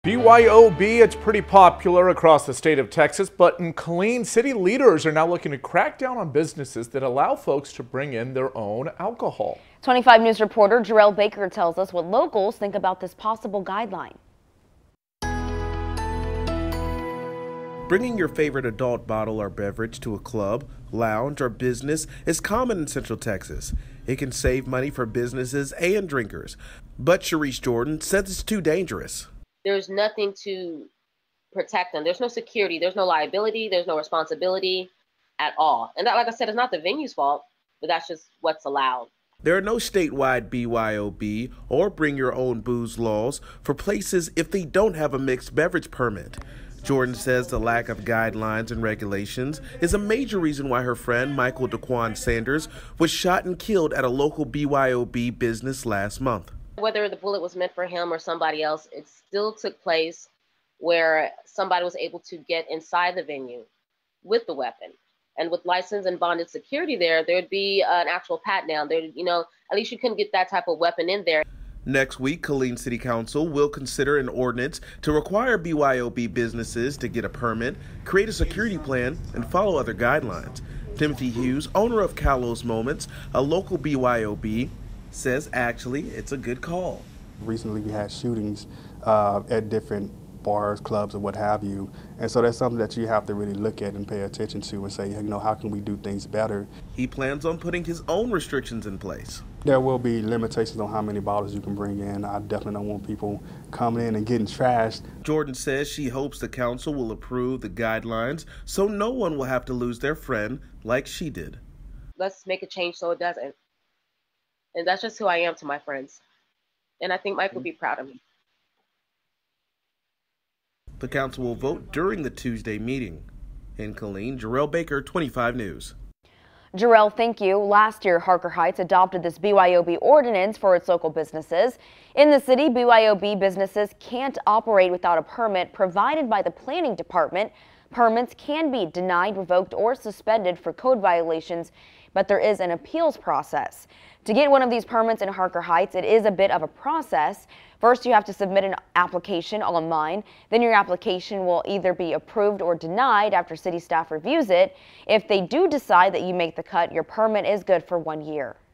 BYOB, it's pretty popular across the state of Texas, but in Killeen, city leaders are now looking to crack down on businesses that allow folks to bring in their own alcohol. 25 News reporter Jarrell Baker tells us what locals think about this possible guideline. Bringing your favorite adult bottle or beverage to a club, lounge, or business is common in Central Texas. It can save money for businesses and drinkers, but Sharice Jordan says it's too dangerous. There's nothing to protect them. There's no security. There's no liability. There's no responsibility at all. And that, like I said, is not the venue's fault, but that's just what's allowed. There are no statewide BYOB or bring your own booze laws for places if they don't have a mixed beverage permit. Jordan says the lack of guidelines and regulations is a major reason why her friend Michael Daquan Sanders was shot and killed at a local BYOB business last month. Whether the bullet was meant for him or somebody else, it still took place where somebody was able to get inside the venue with the weapon. And with licensed and bonded security there'd be an actual pat down. At least you couldn't get that type of weapon in there. Next week, Killeen City Council will consider an ordinance to require BYOB businesses to get a permit, create a security plan, and follow other guidelines. Timothy Hughes, owner of Kalos Moments, a local BYOB, says actually it's a good call. Recently we had shootings at different bars, clubs, or what have you, and so that's something that you have to really look at and pay attention to and say, how can we do things better? He plans on putting his own restrictions in place. There will be limitations on how many bottles you can bring in. I definitely don't want people coming in and getting trashed. Jordan says she hopes the council will approve the guidelines so no one will have to lose their friend like she did. Let's make a change so it doesn't. And that's just who I am to my friends. And I think Mike would be proud of me. The council will vote during the Tuesday meeting. In Killeen, Jarrell Baker, 25 News. Jarrell, thank you. Last year, Harker Heights adopted this BYOB ordinance for its local businesses. In the city, BYOB businesses can't operate without a permit provided by the planning department. Permits can be denied, revoked, or suspended for code violations, but there is an appeals process. To get one of these permits in Harker Heights, it is a bit of a process. First, you have to submit an application online. Then your application will either be approved or denied after city staff reviews it. If they do decide that you make the cut, your permit is good for 1 year.